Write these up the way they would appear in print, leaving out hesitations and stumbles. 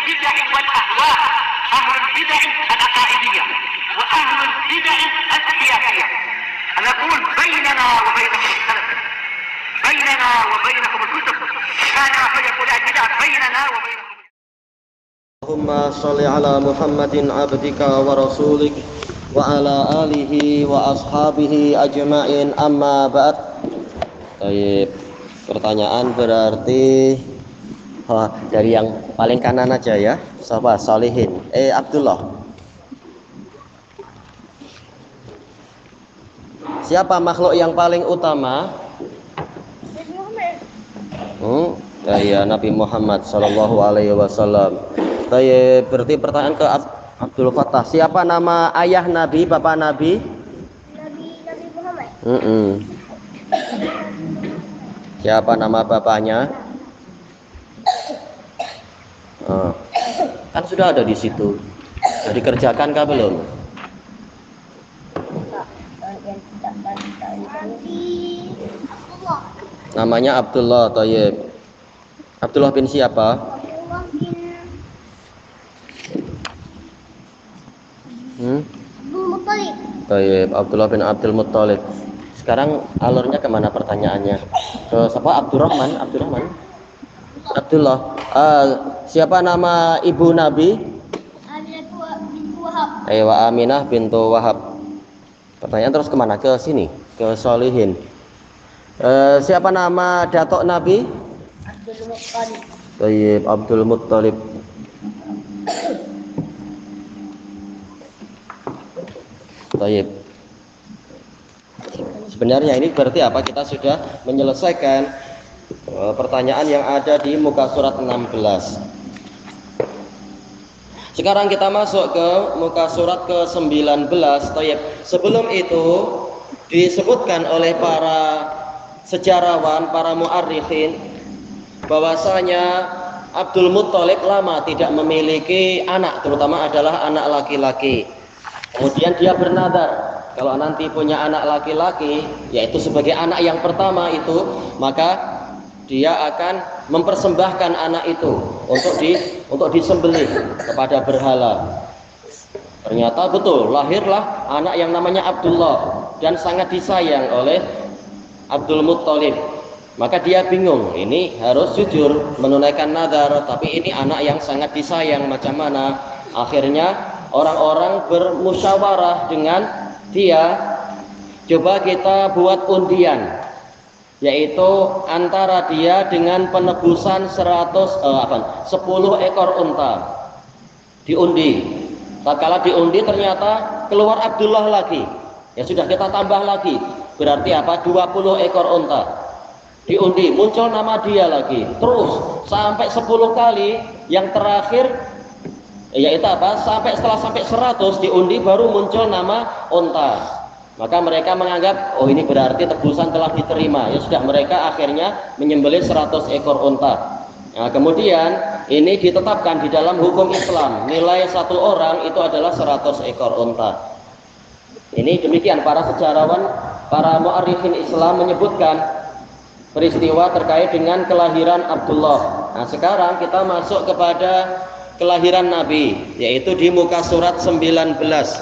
البدع والأهواء، أهل البدع العقائدية وأهل البدع السياسية. أنا أقول بيننا وبينكم السلف، بيننا وبينكم الكتب، كان فيقول البدع بيننا وبينكم. اللهم صل على محمد عبدك ورسولك وعلى آله وأصحابه أجمعين amma ba'd. Baik, pertanyaan berarti dari yang paling kanan aja ya. Siapa? Solihin Abdullah. Siapa makhluk yang paling utama? Ya Nabi Muhammad sallallahu alaihi wasallam. Baik, berarti pertanyaan ke Abdul Fattah. Siapa nama ayah Nabi, bapak Nabi? Nabi Muhammad. Siapa nama bapaknya? Kan sudah ada di situ. Sudah dikerjakan kah belum? Namanya Abdullah. Thayyib. Abdullah bin siapa? Abdul Muttalib. Baik, Abdullah bin Abdul Muttalib. Sekarang alurnya kemana pertanyaannya? Ke siapa? Abdurrahman. Abdullah. Siapa nama ibu Nabi? Aminah bintu Wahab. Aminah bintu Wahab. Pertanyaan terus kemana? Ke sini, ke Solihin. Siapa nama datuk Nabi? Abdul Muttalib. Baik, Abdul Muttalib. Baik. Sebenarnya ini berarti apa? Kita sudah menyelesaikan pertanyaan yang ada di muka surat 16. Sekarang kita masuk ke muka surat ke-19. Baik. Sebelum itu disebutkan oleh para sejarawan, para muarrikhin bahwasanya Abdul Muttalib lama tidak memiliki anak, terutama adalah anak laki-laki. Kemudian dia bernadar, kalau nanti punya anak laki-laki, yaitu sebagai anak yang pertama itu, maka dia akan mempersembahkan anak itu untuk disembelih kepada berhala. Ternyata betul, lahirlah anak yang namanya Abdullah dan sangat disayang oleh Abdul Muttalib. Maka dia bingung, ini harus jujur menunaikan nadar, tapi ini anak yang sangat disayang, macam mana? Akhirnya orang-orang bermusyawarah dengan dia, coba kita buat undian, yaitu antara dia dengan penebusan 10 ekor unta. Diundi. Tatkala diundi ternyata keluar Abdullah lagi. Ya sudah, kita tambah lagi. Berarti apa? 20 ekor unta. Diundi, muncul nama dia lagi. Terus sampai 10 kali, yang terakhir yaitu apa? Setelah sampai 100 diundi baru muncul nama unta. Maka mereka menganggap, oh ini berarti tebusan telah diterima. Ya sudah, mereka akhirnya menyembelih 100 ekor unta. Nah, kemudian ini ditetapkan di dalam hukum Islam, nilai satu orang itu adalah 100 ekor unta. Ini demikian para sejarawan, para muarrikhin Islam menyebutkan peristiwa terkait dengan kelahiran Abdullah. Nah, sekarang kita masuk kepada kelahiran Nabi, yaitu di muka surat 19.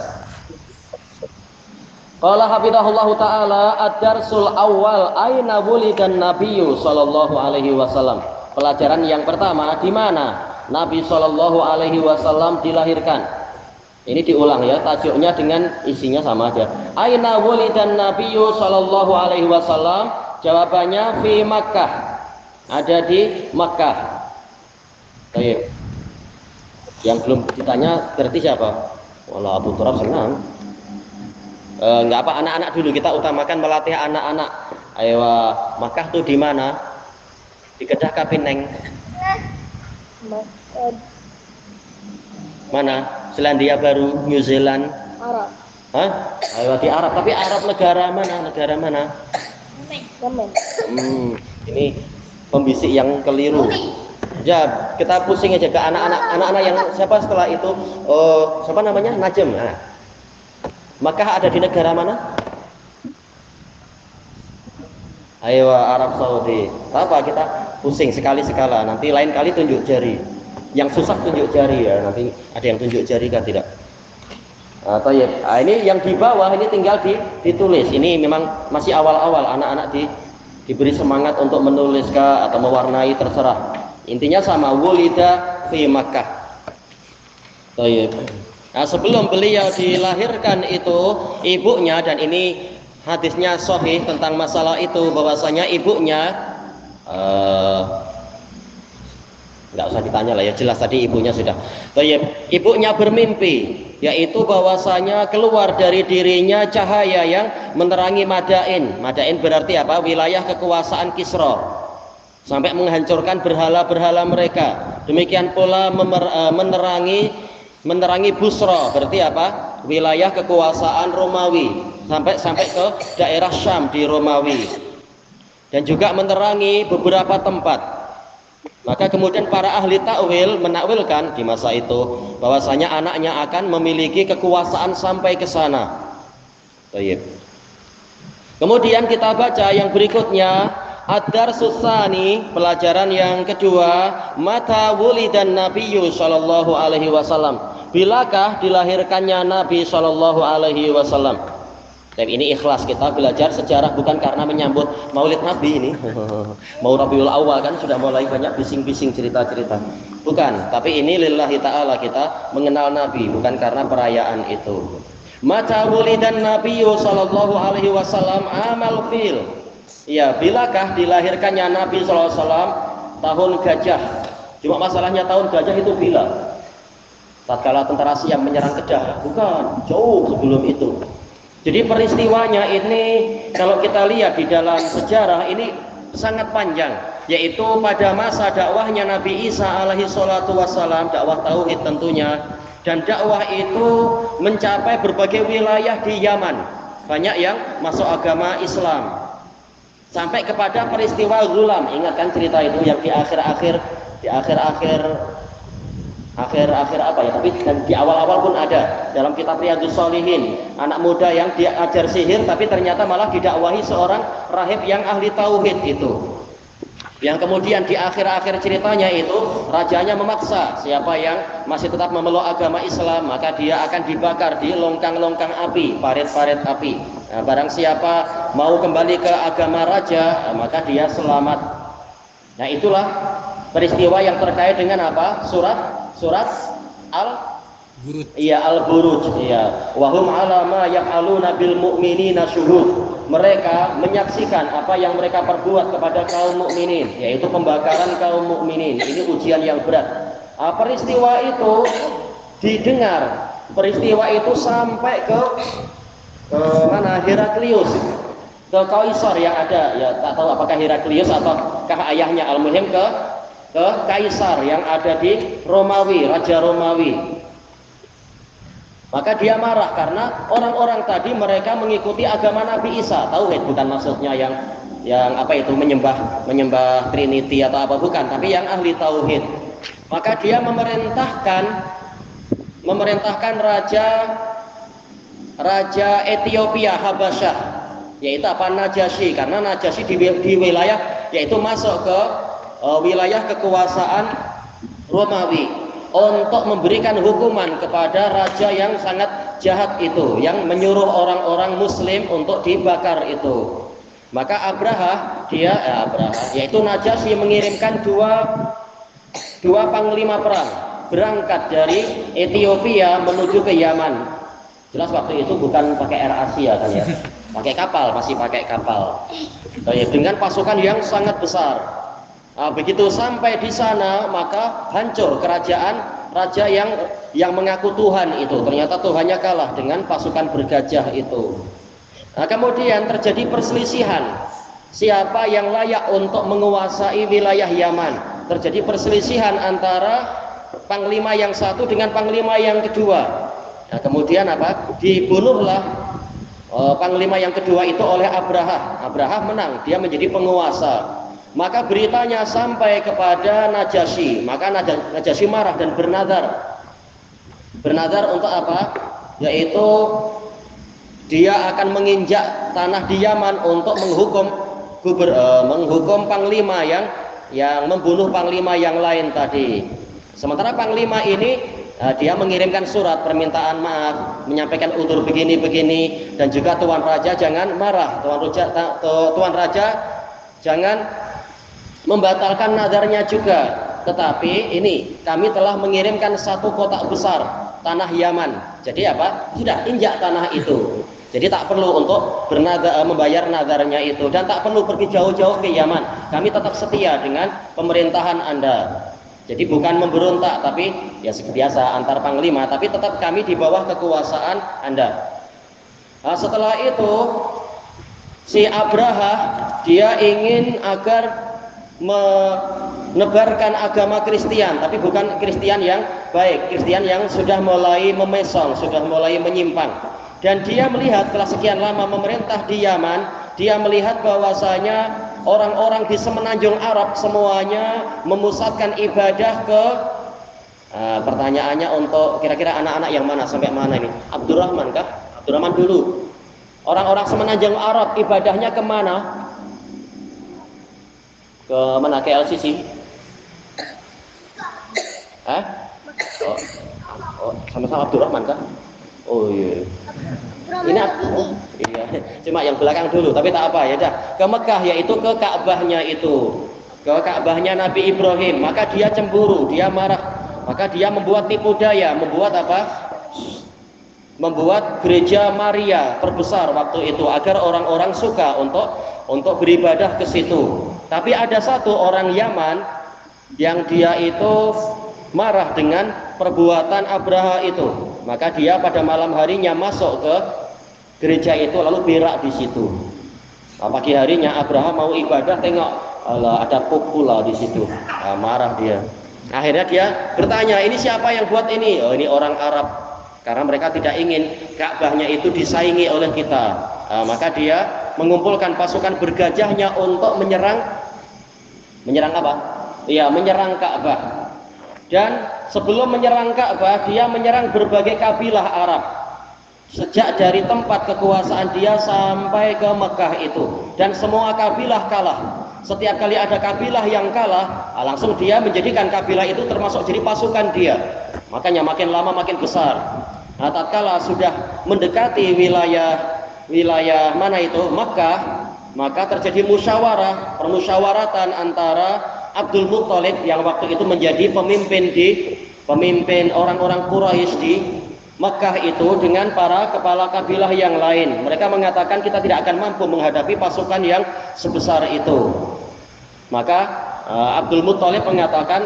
Qala hafidhahullahu taala ad-darsul awal aina wulidan nabiyyu sallallahu alaihi wasallam. Pelajaran yang pertama, di mana Nabi sallallahu alaihi wasallam dilahirkan. Ini diulang ya, tajuknya dengan isinya sama aja. Aina wulidan nabiyyu sallallahu alaihi wasallam. Jawabannya fi Makkah. Ada di Makkah. Baik. Yang belum ditanya berarti siapa? Walau Abu Turab senang. Enggak apa, anak-anak dulu, kita utamakan melatih anak-anak. Ayo, Makkah tuh di mana? Di Kedah Kapineng. Mana? Selandia Baru, New Zealand. Arab. Hah? Ayo di Arab, tapi Arab negara mana? Negara mana? Yemen. Ini pembisik yang keliru. Ya, kita pusing aja ke anak-anak yang siapa setelah itu? Siapa namanya? Najem. Nah. Makkah ada di negara mana? Ayo, Arab Saudi. Apa kita pusing sekali-sekala, nanti lain kali tunjuk jari. Yang susah tunjuk jari ya, nanti ada yang tunjuk jari kan tidak? Atau ya, ini yang di bawah ini tinggal ditulis. Ini memang masih awal-awal, anak-anak diberi semangat untuk menulis kah atau mewarnai, terserah. Intinya sama, wulida fi Makkah. Nah, sebelum beliau dilahirkan itu ibunya, dan ini hadisnya sahih tentang masalah itu, bahwasanya ibunya nggak usah ditanya lah ya, jelas tadi ibunya sudah. Ibunya bermimpi, yaitu bahwasanya keluar dari dirinya cahaya yang menerangi Madain. Madain berarti apa? Wilayah kekuasaan Kisra, sampai menghancurkan berhala-berhala mereka. Demikian pula menerangi Busra, berarti apa? Wilayah kekuasaan Romawi, sampai ke daerah Syam di Romawi, dan juga menerangi beberapa tempat. Maka kemudian para ahli takwil menakwilkan di masa itu bahwasanya anaknya akan memiliki kekuasaan sampai ke sana. Baik. Kemudian kita baca yang berikutnya, Ad-Darsus Tsani, pelajaran yang kedua, mata wulidan Nabiyyu sallallahu alaihi wasallam. Bilakah dilahirkannya Nabi sallallahu alaihi wasallam? Tapi ini ikhlas, kita belajar sejarah bukan karena menyambut Maulid Nabi ini. Mau Rabiul Awal kan sudah mulai banyak bising-bising cerita-cerita. Bukan, tapi ini lillahi ta'ala, kita mengenal Nabi bukan karena perayaan itu. Mata wulidan Nabiyyu sallallahu alaihi wasallam amal fil. Ya, bilakah dilahirkannya Nabi sallallahu alaihi wasallam tahun gajah. Cuma masalahnya tahun gajah itu bila? Tatkala tentara Siam menyerang Kedah, bukan, jauh sebelum itu. Jadi peristiwanya ini kalau kita lihat di dalam sejarah ini sangat panjang, yaitu pada masa dakwahnya Nabi Isa alaihi salatu wassalam, dakwah tauhid tentunya, dan dakwah itu mencapai berbagai wilayah di Yaman. Banyak yang masuk agama Islam. Sampai kepada peristiwa Ghulam, ingatkan cerita itu yang di akhir-akhir apa ya, tapi dan di awal-awal pun ada dalam kitab Riyadhus Shalihin, anak muda yang diajar sihir tapi ternyata malah didakwahi seorang rahib yang ahli tauhid itu, yang kemudian di akhir-akhir ceritanya itu rajanya memaksa siapa yang masih tetap memeluk agama Islam maka dia akan dibakar di longkang-longkang api, parit-parit api. Nah, barang siapa mau kembali ke agama raja maka dia selamat. Nah, itulah peristiwa yang terkait dengan apa? Surat Al-Buruj. Iya, Al-Buruj. Iya. Wahum ala ma yaf'aluna bil mu'minina syuhud. Mereka menyaksikan apa yang mereka perbuat kepada kaum mukminin, yaitu pembakaran kaum mukminin. Ini ujian yang berat. Peristiwa itu didengar. Peristiwa itu sampai ke mana? Heraklius. Ke Kaisar yang ada. Ya, tak tahu apakah Heraklius ataukah ayahnya. Al-muhim ke Kaisar yang ada di Romawi, Raja Romawi. Maka dia marah karena orang-orang tadi mereka mengikuti agama Nabi Isa, tauhid, bukan maksudnya yang apa itu menyembah Trinity atau apa, bukan, tapi yang ahli tauhid. Maka dia memerintahkan raja Ethiopia Habasyah, yaitu apa? Najasyi, karena Najasyi di wilayah yaitu masuk ke wilayah kekuasaan Romawi, untuk memberikan hukuman kepada raja yang sangat jahat itu, yang menyuruh orang-orang muslim untuk dibakar itu. Maka Abraha yaitu Najasyi mengirimkan dua panglima perang berangkat dari Ethiopia menuju ke Yaman. Jelas waktu itu bukan pakai Air Asia kan ya, pakai kapal, masih pakai kapal, dengan pasukan yang sangat besar. Begitu sampai di sana maka hancur kerajaan raja yang mengaku Tuhan itu. Ternyata Tuhannya kalah dengan pasukan bergajah itu. Kemudian terjadi perselisihan siapa yang layak untuk menguasai wilayah Yaman. Terjadi perselisihan antara panglima yang satu dengan panglima yang kedua. Kemudian apa? Dibunuhlah panglima yang kedua itu oleh Abraha. Abraha menang, dia menjadi penguasa. Maka beritanya sampai kepada Najasyi. Maka Najasyi marah dan bernazar. Bernazar untuk apa? Yaitu dia akan menginjak tanah di Yaman untuk menghukum panglima yang membunuh panglima yang lain tadi. Sementara panglima ini dia mengirimkan surat permintaan maaf, menyampaikan utur begini-begini, dan juga Tuan Raja jangan marah, Tuan Raja jangan membatalkan nadarnya juga. Tetapi ini kami telah mengirimkan satu kotak besar tanah Yaman. Jadi apa? Sudah injak tanah itu. Jadi tak perlu untuk membayar nadarnya itu, dan tak perlu pergi jauh-jauh ke Yaman. Kami tetap setia dengan pemerintahan Anda. Jadi bukan memberontak, tapi ya seperti biasa antar panglima, tapi tetap kami di bawah kekuasaan Anda. Nah, setelah itu si Abraha dia ingin agar menebarkan agama Kristen, tapi bukan Kristen yang baik, Kristen yang sudah mulai memesong, sudah mulai menyimpang. Dan dia melihat setelah sekian lama memerintah di Yaman, dia melihat bahwasanya orang-orang di semenanjung Arab semuanya memusatkan ibadah ke pertanyaannya untuk kira-kira anak-anak yang mana sampai mana ini? Abdurrahman kah? Abdurrahman dulu. Orang-orang semenanjung Arab ibadahnya kemana? Ke mana? Ke LCC? Sama-sama Abdurrahman kah? Oh iya. Ini iya. Cuma yang belakang dulu, tapi tak apa ya dah. Ke Mekah, yaitu ke Ka'bahnya itu. Ke Ka'bahnya Nabi Ibrahim. Maka dia cemburu, dia marah. Maka dia membuat tipu daya, membuat apa? Membuat gereja Maria terbesar waktu itu agar orang-orang suka untuk beribadah ke situ. Tapi ada satu orang Yaman yang dia itu marah dengan perbuatan Abraha itu. Maka dia pada malam harinya masuk ke gereja itu lalu berak di situ. Pagi harinya Abraha mau ibadah, tengok ada pula di situ. Marah dia. Akhirnya dia bertanya, ini siapa yang buat ini? Oh, ini orang Arab. Karena mereka tidak ingin Ka'bahnya itu disaingi oleh kita. Maka dia mengumpulkan pasukan bergajahnya untuk menyerang apa? Iya, menyerang Ka'bah. Dan sebelum menyerang Ka'bah, dia menyerang berbagai kabilah Arab. Sejak dari tempat kekuasaan dia sampai ke Mekah itu. Dan semua kabilah kalah. Setiap kali ada kabilah yang kalah, langsung dia menjadikan kabilah itu termasuk jadi pasukan dia. Makanya makin lama makin besar. Nah, tatkala sudah mendekati wilayah mana itu? Mekah, maka terjadi permusyawaratan antara Abdul Muthalib yang waktu itu menjadi pemimpin orang-orang Quraisy di Mekah itu dengan para kepala kabilah yang lain. Mereka mengatakan kita tidak akan mampu menghadapi pasukan yang sebesar itu. Maka Abdul Muthalib mengatakan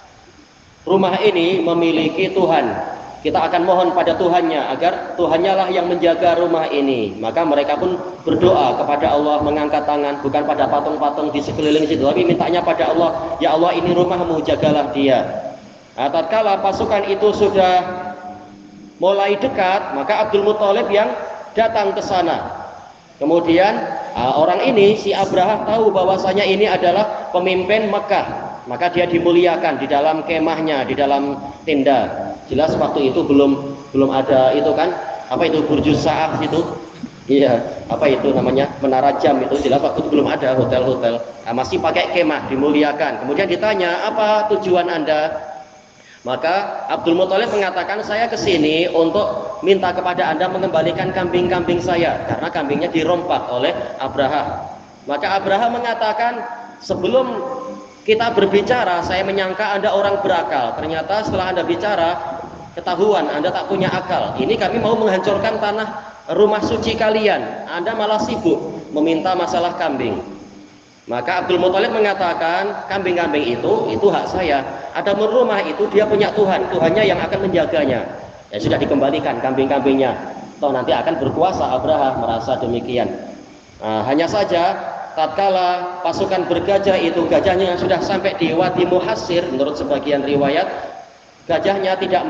rumah ini memiliki Tuhan. Kita akan mohon pada Tuhannya agar Tuhannya lah yang menjaga rumah ini. Maka mereka pun berdoa kepada Allah, mengangkat tangan, bukan pada patung-patung di sekeliling situ, tapi mintanya pada Allah, ya Allah ini rumahmu, jagalah dia. Nah, tatkala pasukan itu sudah mulai dekat, maka Abdul Muthalib yang datang ke sana. Kemudian orang ini, si Abraha, tahu bahwasanya ini adalah pemimpin Mekah. Maka dia dimuliakan di dalam kemahnya, di dalam tenda. Jelas waktu itu belum ada itu kan, apa itu Burjus Sa'ah itu? Iya, apa itu namanya? Menara jam itu. Jelas waktu itu belum ada hotel-hotel. Masih pakai kemah, dimuliakan. Kemudian ditanya, apa tujuan Anda? Maka Abdul Muthalib mengatakan, saya kesini untuk minta kepada Anda mengembalikan kambing-kambing saya, karena kambingnya dirompak oleh Abraha. Maka Abraha mengatakan, sebelum kita berbicara, saya menyangka Anda orang berakal. Ternyata setelah Anda bicara, ketahuan Anda tak punya akal. Ini kami mau menghancurkan tanah rumah suci kalian. Anda malah sibuk meminta masalah kambing. Maka Abdul Muthalib mengatakan, kambing-kambing itu hak saya. Adapun rumah itu dia punya Tuhan, Tuhannya yang akan menjaganya. Ya sudah, dikembalikan kambing-kambingnya. Toh nanti akan berkuasa. Abraha merasa demikian. Hanya saja tatkala pasukan bergajah itu, gajahnya yang sudah sampai di Wadi Muhassir, menurut sebagian riwayat, gajahnya tidak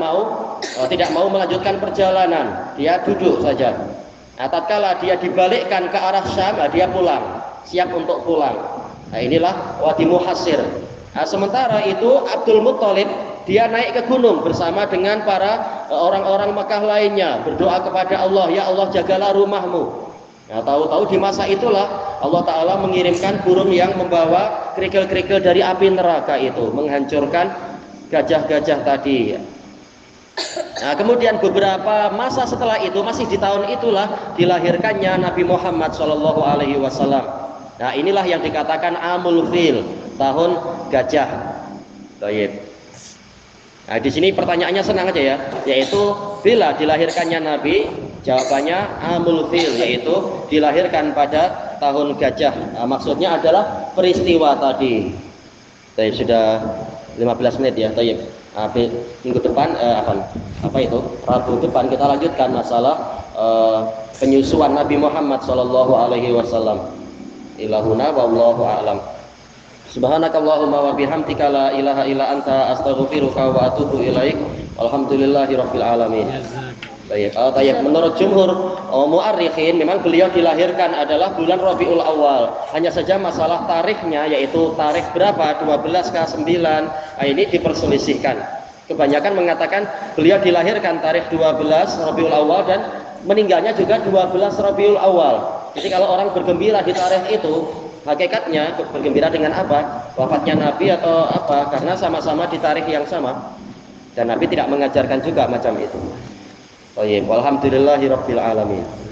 mau melanjutkan perjalanan, dia duduk saja. Nah, tatkala dia dibalikkan ke arah Syam, dia pulang, siap untuk pulang. Nah, inilah Wadi Muhassir. Nah, sementara itu Abdul Muthalib dia naik ke gunung bersama dengan para orang-orang Mekah lainnya, berdoa kepada Allah, ya Allah jagalah rumahmu. Nah, tahu-tahu di masa itulah Allah Ta'ala mengirimkan burung yang membawa kerikil-kerikil dari api neraka itu, menghancurkan gajah-gajah tadi. Nah, kemudian beberapa masa setelah itu, masih di tahun itulah dilahirkannya Nabi Muhammad Shallallahu Alaihi Wasallam. Nah, inilah yang dikatakan Amul Fil, tahun gajah. Baik. Nah, di sini pertanyaannya senang aja ya, yaitu bila dilahirkannya Nabi, jawabannya Amul Fil, yaitu dilahirkan pada tahun gajah. Nah, maksudnya adalah peristiwa tadi. Baik, sudah 15 menit ya. Baik. Minggu depan apa itu? Rabu depan kita lanjutkan masalah penyusuan Nabi Muhammad Shallallahu Alaihi Wasallam. Ilahuna wallahu a'lam. Subhanakallahumma wa bihamdika la ilaha illa anta astaghfiruka wa atubu ilaik. Alhamdulillahirabbil alamin. Baik, menurut jumhur mu'arrikhin memang beliau dilahirkan adalah bulan Rabiul Awal. Hanya saja masalah tarikhnya, yaitu tarikh berapa, 12 ke 9, ini diperselisihkan. Kebanyakan mengatakan beliau dilahirkan tarikh 12 Rabiul Awal dan meninggalnya juga 12 Rabiul Awal. Jadi kalau orang bergembira di tarikh itu, hakikatnya bergembira dengan apa? Wafatnya Nabi atau apa? Karena sama-sama di tarikh yang sama. Dan Nabi tidak mengajarkan juga macam itu. Alhamdulillahirabbil alamin.